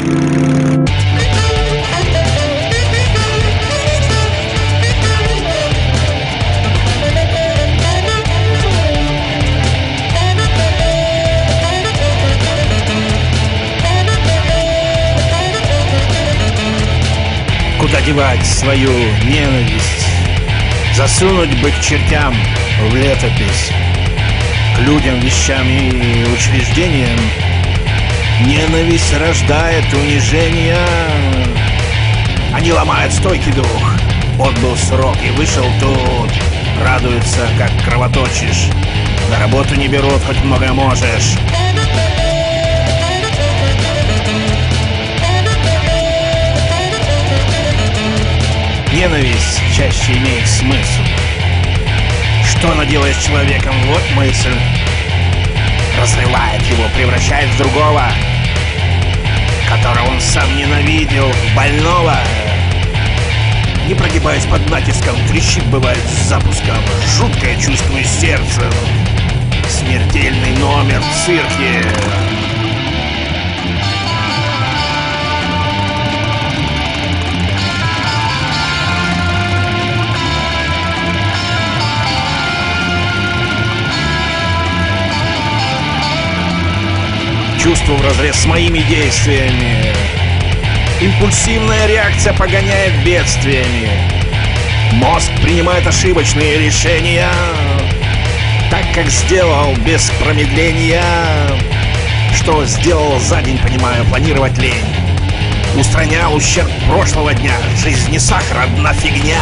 Куда девать свою ненависть? Засунуть бы к чертям в летопись, к людям, вещам и учреждениям. Ненависть рождает унижение. Они ломают стойкий дух. Отбыл срок и вышел тут. Радуются, как кровоточишь. На работу не берут, хоть многое можешь. Ненависть чаще имеет смысл. Что она делает с человеком? Вот мысль. Разрывает его, превращает в другого, которого он сам ненавидел, больного. Не прогибаясь под натиском, трещит бывает с запуском. Жуткое чувствую сердце. Смертельный номер в цирке. Чувство вразрез с моими действиями. Импульсивная реакция погоняет бедствиями. Мозг принимает ошибочные решения, так как сделал без промедления. Что сделал за день, понимаю, планировать лень. Устранял ущерб прошлого дня. Жизнь не сахар, одна фигня.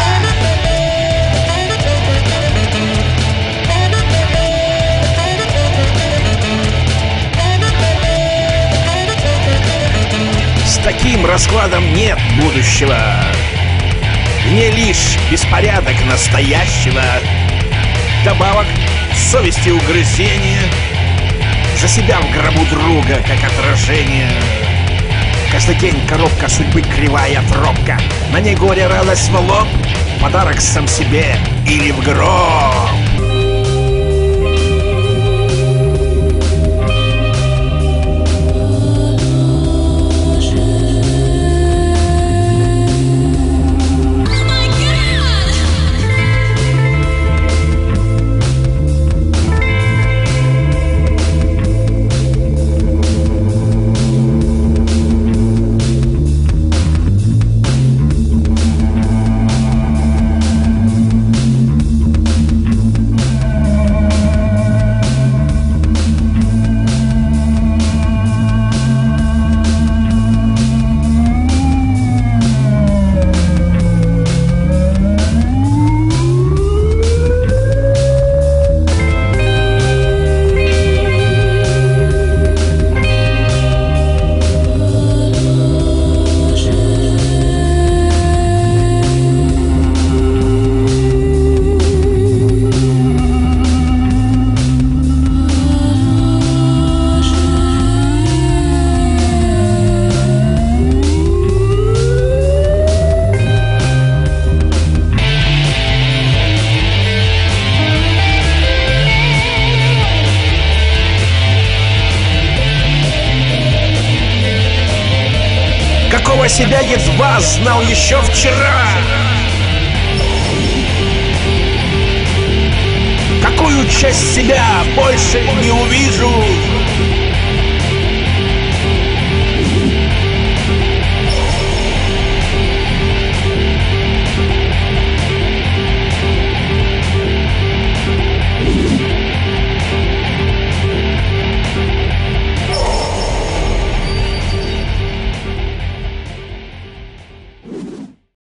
С таким раскладом нет будущего. Не лишь беспорядок настоящего. Добавок совести угрызения. За себя в гробу друга, как отражение. Каждый день коробка судьбы кривая тропка. На ней горе, радость в лоб. Подарок сам себе или в гроб. Какого себя едва знал еще вчера? Какую часть себя больше не увижу?